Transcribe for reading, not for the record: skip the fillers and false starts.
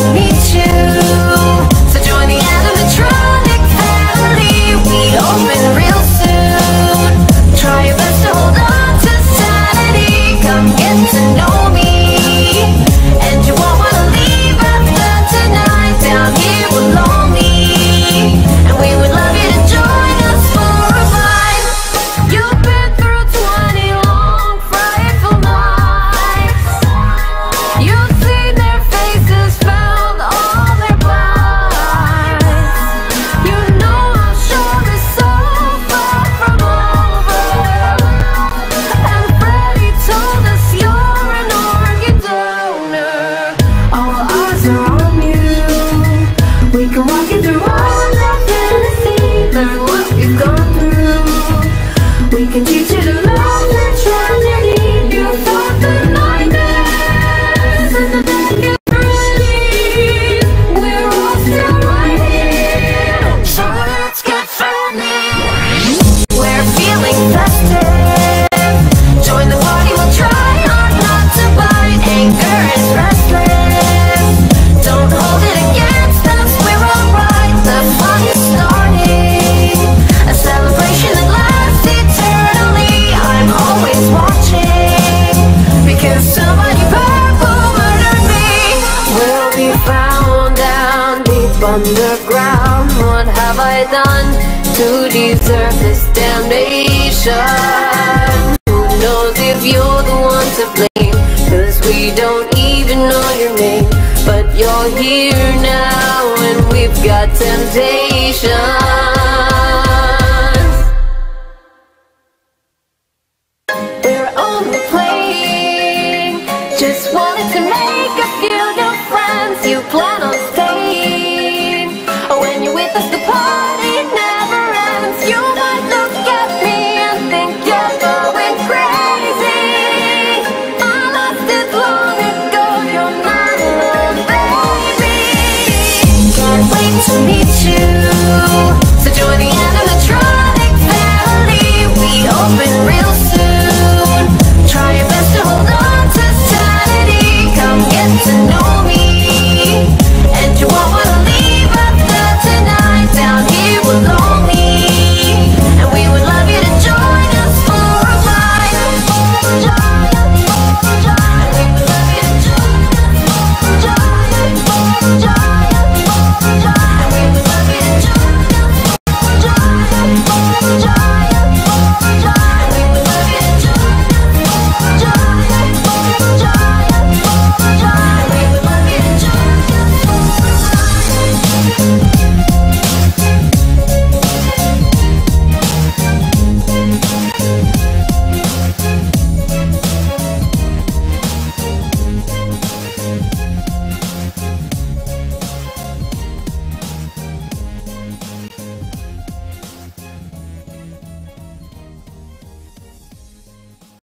to meet you. So join the animatronic family. We open real soon. Try your best to hold on to sanity. Come get to know me, and you won't wanna leave after tonight. Down here we're lonely, and we would love you to join us for a ride. You've been through 20 long frightful nights. You've seen their faces, found all their lies. You know our shore is so far from over, and Freddie told us you're an organ donor. All eyes are on you. We can walk you through all of Tennessee, learn what you've gone through. We can teach you to love the tragedy. You thought the nightmares and the necessities. We're all still right here, so let's get funny. We're feeling festive. Join the party, we'll try hard not to bite. Anger is restless. Don't hold it against us, we're alright. The fun is starting, a celebration that lasts eternally. I'm always watching, because somebody purple murdered me. We'll be found down deep underground. What have I done to deserve this damnation? Who knows if you're the one to blame, 'cause we don't even know your name. But you're here now, and we've got temptations. We're only playing, just wanted to make a few new friends. You plan on staying, when you're with us the party never ends. You might look at me and think you're going crazy. I lost it long ago, you're not alone, baby. Can't wait to meet you.